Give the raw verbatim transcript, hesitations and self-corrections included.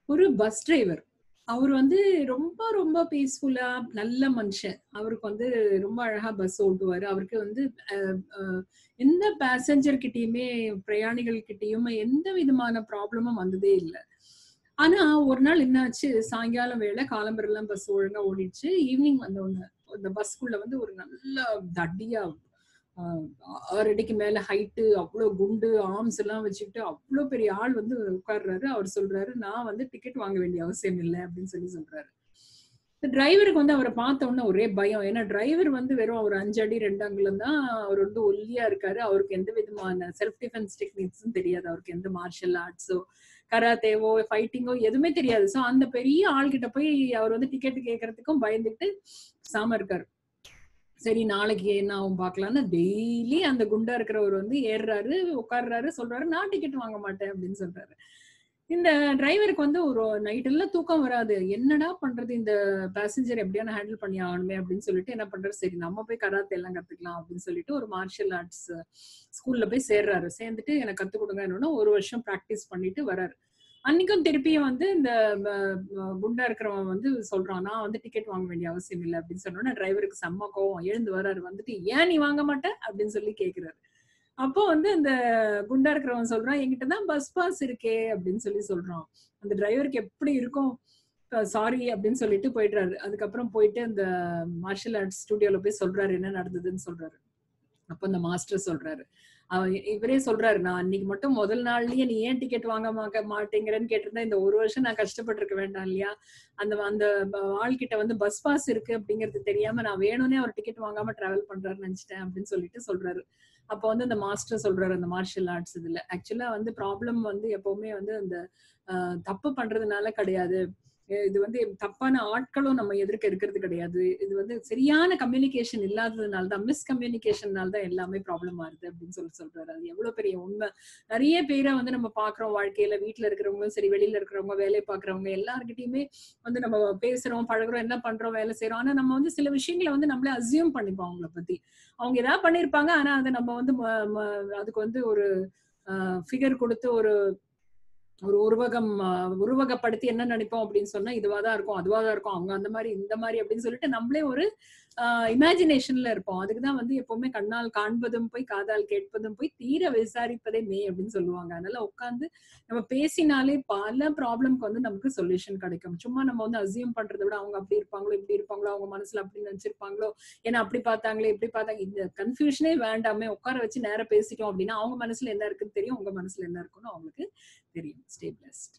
ஒரு bus driver. அவரு வந்து ரொம்ப ரொம்ப பீஸ்ஃபுல்லா நல்ல மனுஷன். அவருக்கு வந்து ரொம்ப அழகா பஸ் ஓட்டுவாரு. அவருக்கு வந்து அ அ எந்த பேசஞ்சர் கிட்டயுமே, பிரயாணிகள் கிட்டயும் எந்த விதமான ப்ராப்ளமும் வந்ததே இல்ல. ஆனா, ஒரு நாள் என்னாச்சு, சாயங்காலம் வேள காலம்பரெல்லாம் பஸ் ஒழுங்கா ஓடிடுச்சு. ஈவ்னிங் வந்தோனே, அந்த பஸ்க்குள்ள வந்து ஒரு நல்ல தடியா அ ஆறு அடிக்கு மேல ஹைட்டு, அவ்ளோ குண்டு, ஆர்ம்ஸ் எல்லாம் வச்சுக்கிட்டு, அவ்ளோ பெரிய ஆள் வந்து உட்கார்றாரு. அவர் சொல்றாரு, "நான் வந்து டிக்கெட் வாங்க வேண்டிய அவசியம் இல்ல" அப்படின்னு சொல்லி சொல்றாரு. டிரைவருக்கு வந்து அவர பார்த்த உடனே ஒரே பயம். ஏன்னா டிரைவர் வந்து வெறும் ஒரு அஞ்சு அடி ரெண்டு அங்குலம் தான். அவர் வந்து ஒல்லியா இருக்காரு. அவருக்கு எந்த விதமான செல்ஃப் டிஃபென்ஸ் டெக்னிக்ஸும் தெரியாது. அவருக்கு எந்த மார்ஷியல் ஆர்ட்ஸோ, கராத்தேவோ, ஃபைட்டிங்கோ எதுவுமே தெரியாது. சோ அந்த பெரிய ஆள்கிட்ட போய் அவர் வந்து டிக்கெட் கேட்கறதுக்கும் பயந்துகிட்டு பேசாம இருக்காரு. சரி நாளைக்கு என்ன ஆகும் பார்க்கலான்னு டெய்லி அந்த குண்டா இருக்கிறவரு வந்து ஏறுறாரு, உட்கார்றாரு, சொல்றாரு, "நான் டிக்கெட் வாங்க மாட்டேன்" அப்படின்னு சொல்றாரு. இந்த டிரைவருக்கு வந்து ஒரு நைட் எல்லாம் தூக்கம் வராது. என்னடா பண்றது? இந்த பேசஞ்சர் எப்படியாவது ஹேண்டில் பண்ணி ஆகணுமே அப்படின்னு சொல்லிட்டு என்ன பண்றாரு, சரி நம்ம போய் கராத்தே எல்லாம் கத்துக்கலாம் அப்படின்னு சொல்லிட்டு ஒரு மார்ஷியல் ஆர்ட்ஸ் ஸ்கூல்ல போய் சேர்றாரு. சேர்ந்துட்டு எனக்கு கத்துக் கொடுங்கன்னு ஒரு வருஷம் பிராக்டிஸ் பண்ணிட்டு வராரு. அன்னைக்கும் திருப்பியும் வந்து இந்த ப ப குண்டா இருக்கிறவன் வந்து சொல்றான், "நான் வந்து டிக்கெட் வாங்க வேண்டிய அவசியம் இல்ல" அப்படின்னு சொன்னோனே டிரைவருக்கு செம்ம கோவம். எழுந்து வராரு. வந்துட்டு, "ஏன் நீ வாங்க மாட்ட?" அப்படின்னு சொல்லி கேட்கிறாரு. அப்போ வந்து அந்த குண்டா இருக்கிறவன் சொல்றான், "என்கிட்ட தான் பஸ் பாஸ் இருக்கே" அப்படின்னு சொல்லி சொல்றான். அந்த டிரைவருக்கு எப்படி இருக்கும்? அ சாரி அப்படின்னு சொல்லிட்டு போயிடுறாரு. அதுக்கப்புறம் போயிட்டு அந்த மார்ஷியல் ஆர்ட்ஸ் ஸ்டுடியோல போய் சொல்றாரு, என்ன நடந்ததுன்னு சொல்றாரு. அப்ப அந்த மாஸ்டர் சொல்றாரு. அவ இவரே சொல்றாரு, "நான் அன்னைக்கு மட்டும் முதல் நாள்லயே நீ ஏன் டிக்கெட் வாங்க மாக்க மாட்டேங்கிறன்னு கேட்டிருந்தா, இந்த ஒரு வருஷம் நான் கஷ்டப்பட்டுருக்க வேண்டாம் இல்லையா? அந்த அந்த ப ஆள்கிட்ட வந்து பஸ் பாஸ் இருக்கு அப்படிங்கிறது தெரியாம நான் வேணும்னே அவர் டிக்கெட் வாங்காம டிராவல் பண்றாருன்னு நெனச்சுட்டேன்" அப்படின்னு சொல்லிட்டு சொல்றாரு. அப்ப வந்து அந்த மாஸ்டர் சொல்றாரு, அந்த மார்ஷியல் ஆர்ட்ஸ் இதுல. ஆக்சுவலா வந்து ப்ராப்ளம் வந்து எப்பவுமே வந்து அந்த அ தப்பு பண்றதுனால கிடையாது. அ இது வந்து தப்பான ஆட்களும் நம்ம எதிர்க்க இருக்கிறது கிடையாது. இது வந்து சரியான கம்யூனிகேஷன் இல்லாததுனால தான், மிஸ் கம்யூனிகேஷன்னால தான் எல்லாமே ப்ராப்ளம் ஆகுது அப்படின்னு சொல்லி சொல்றாரு. அது எவ்வளவு பெரிய உண்மை. நெறைய பேர வந்து நம்ம பார்க்குறோம் வாழ்க்கையில. வீட்ல இருக்கிறவங்களும் சரி, வெளியில இருக்கிறவங்க, வேலை பார்க்கிறவங்க எல்லார்கிட்டயுமே வந்து நம்ம பேசுறோம், பழகுறோம், என்ன பண்றோம், வேலை செய்றோம். ஆனா நம்ம வந்து சில விஷயங்கள வந்து நம்மளே அஸ்யூம் பண்ணிப்போம் அவங்கள பத்தி. அவங்க ஏதாவது பண்ணியிருப்பாங்க. ஆனா அத நம்ம வந்து ம ம அதுக்கு வந்து ஒரு அ ஃபிகர் குடுத்து ஒரு ஒரு உருவகம் அ உருவகப்படுத்தி என்ன நெனைப்போம் அப்படின்னு சொன்னா, இதுவா தான் இருக்கும், அதுவா தான் இருக்கும், அவங்க அந்த மாரி, இந்த மாரி அப்படின்னு சொல்லிட்டு நம்மளே ஒரு அ இமேஜினேஷன்ல இருப்போம். அதுக்கு தான் வந்து எப்பவுமே கண்ணால் காண்பதும் போய், காதால் கேட்பதும் போய், தீர விசாரிப்பதே மெய் அப்படின்னு சொல்லுவாங்க. அதனால உட்கார்ந்து நம்ம பேசினாலே பல ப்ராப்ளம்க்கு வந்து நமக்கு சொல்யூஷன் கிடைக்கும். சும்மா நம்ம வந்து அஸ்யூம் பண்றத விட, அவங்க அப்படி இருப்பாங்களோ, இப்படி இருப்பாங்களோ, அவங்க மனசுல அப்படி நெனச்சிருப்பாங்களோ, ஏன்னா அப்படி பார்த்தாங்களே, இப்படி பார்த்தாங்க. இந்த கன்ஃப்யூஷனே வேண்டாமே. உட்கார வச்சு நேரா பேசிட்டோம் அப்படின்னா, அவங்க மனசுல என்ன இருக்குன்னு தெரியும். உங்க மனசுல என்ன இருக்குன்னு அவங்களுக்கு தெரியும். Stay blessed.